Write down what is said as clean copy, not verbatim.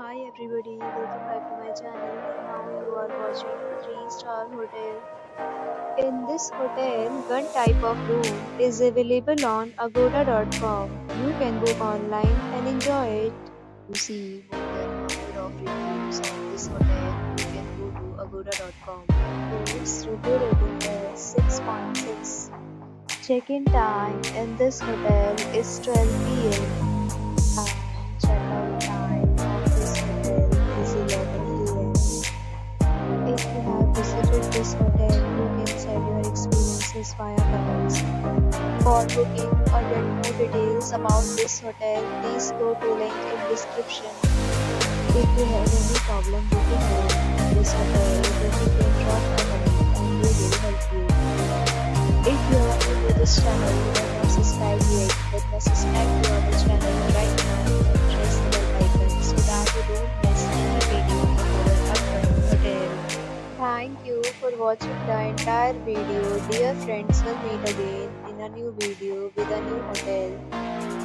Hi everybody, welcome back to my channel. Now you are watching 3-star hotel. In this hotel, one type of room is available on agoda.com. You can book online and enjoy it. To see more than 100 of reviews of this hotel, you can go to agoda.com. Its review rating is 6.6. Check-in time in this hotel is 12 p.m. and check-out time of this hotel is 11 a.m. If you have visited this hotel, you can share your experiences via comments. For booking or get more details about this hotel, please go to link in description. If you have any problem booking a room in this hotel, then you can drop a comment and we will help you. If you are new to this channel, you have not subscribed yet, then subscribe to our channel right now and press the bell icon so that you don't miss any video of our upcoming hotel. Thank you for watching the entire video. Dear friends, we'll meet again in a new video with a new hotel.